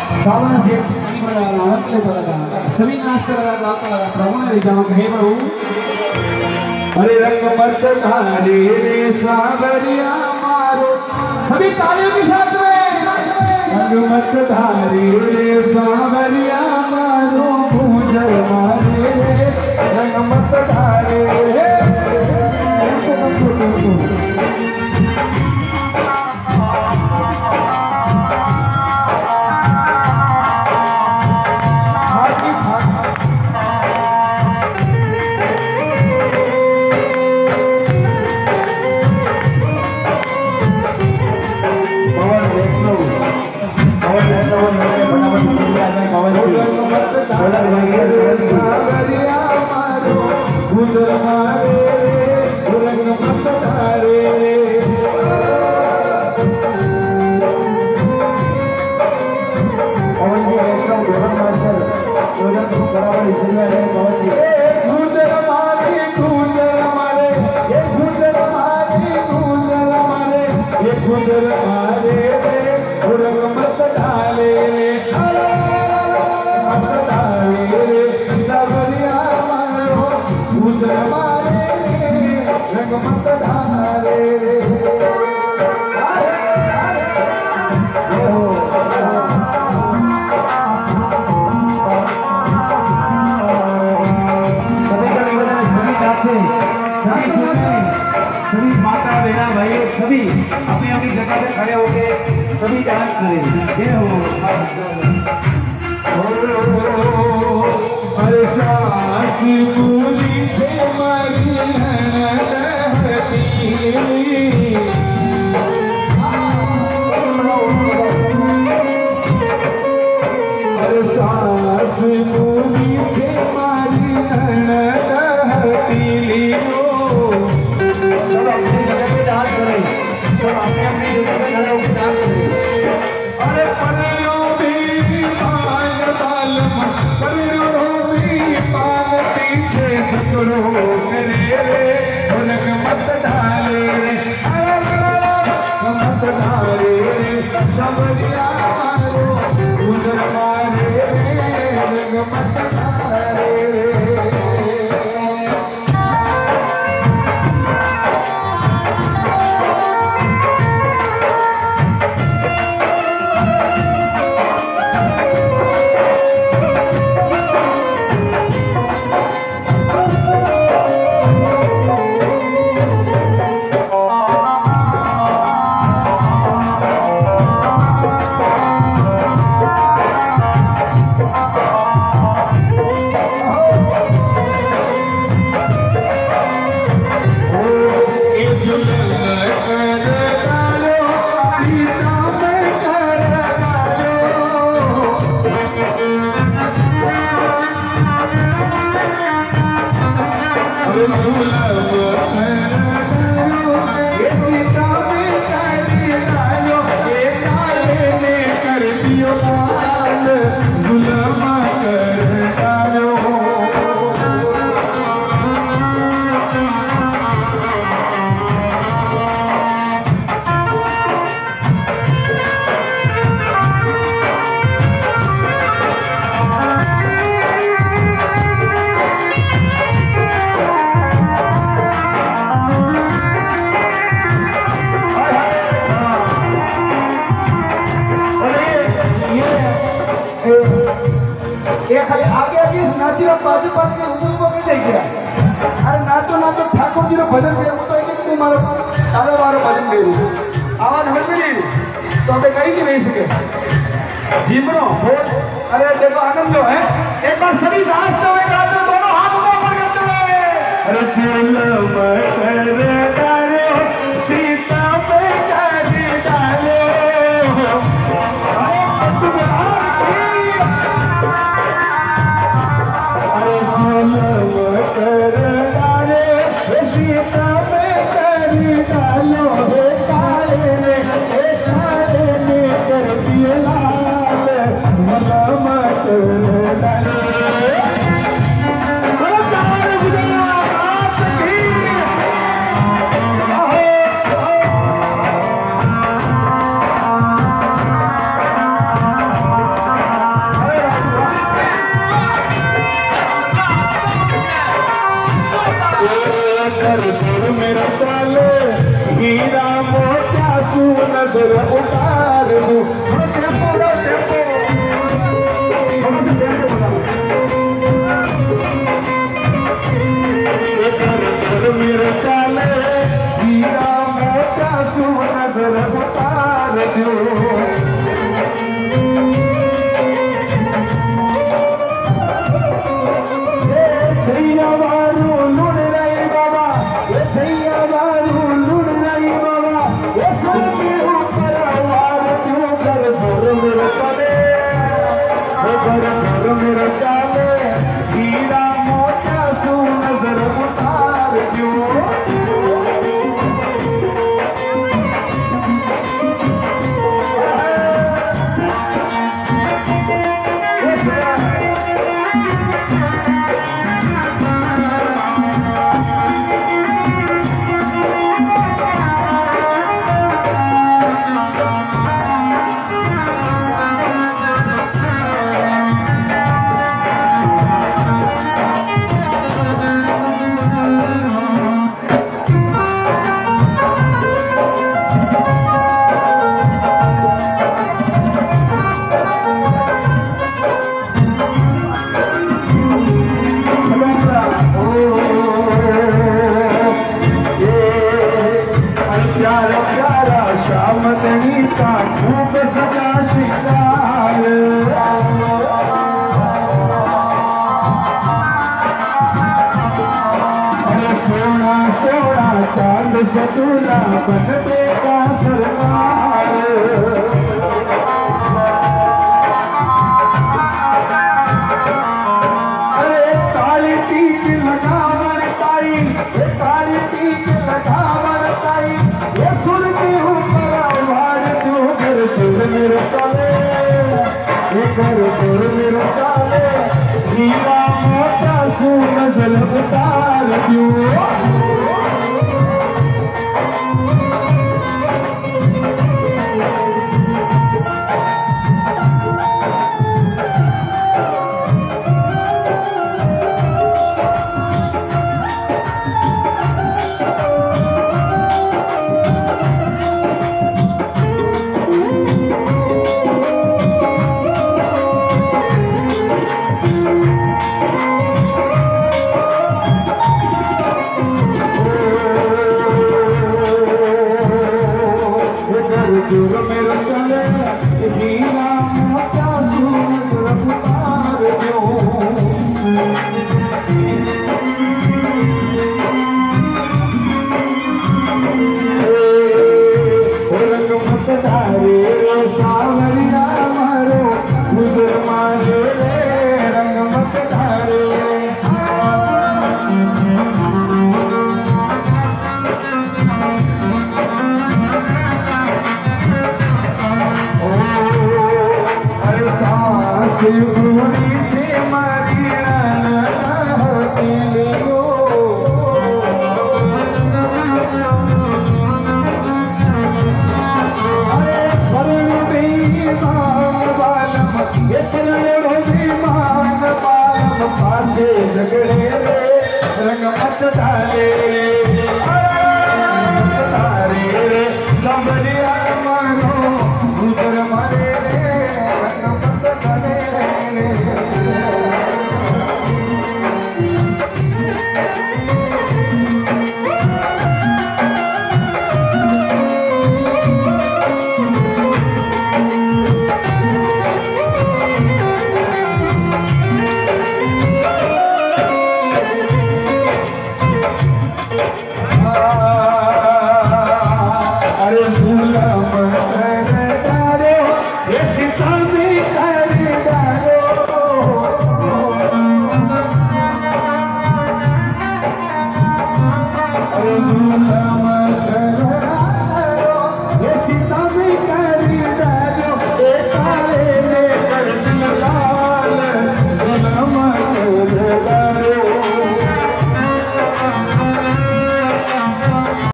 सावन से सभी नाचता लगा गाता लगा प्रभु ने रिझाओ हे प्रभु अरे रंग मत धारे रे सावरिया मारो सभी तालियों के साथ में रंग मत धारे रे सावरिया मारो पूजर मारे रे रंग मत धारे रे सभी अपनी अपनी जगह पे खड़े होके सभी डांस करें। ये हो अरे सास पूरी थे मारी अरे सास पूरी थे मारी अरे पनियों भी पान बाल पीछे झकड़ो मेरे रे ढोलक मत डाले रे मत डाले रे सबरिया मारो गुजर मारे रे ढोलक मत डाले रे खाली आगे आगे नाची बाजू बाजू के रूप को नहीं गया। अरे नाचो नाचो ठाकुर जी भजन करे वो तो एक तू मारो तारा मारो भजन दे आवाज हट नहीं तो अबे कहीं नहीं सके जीवनो हो। अरे देखो आनंद जो है एक बार सभी नाचते हुए गाते दोनों हाथ ऊपर करते हुए अरे फूल मकर डालो सीता पे कर डालो नजर उतार दूं। टेम्पो मेरे चाले हीरा मोटा सू नजर उतार दूं। मेरा चाले हीरा मोटा सू नजर उतार दूं। खूब सजा शिकार सोना सोना चांद सचूला बनने का सरकार। अरे काली टीक लगावर ताई, काली टीक लगावर ताई, ये सुन के हूँ मेरे चाले मेरे चाले हीरा मोटा सू नजर उतार दूं। मेरा चले हीरा मोटा सू नजर उतार दूं। रंग मत धारे रे सावरिया मारो मुझे मारे रे रंग मत धारे। पूरी से मारिया दिल को अरे वरुण बेईमान बालम ये तेरे बेईमान बालम पाछे झगड़े रे रंग मत डाले रे सांवरिया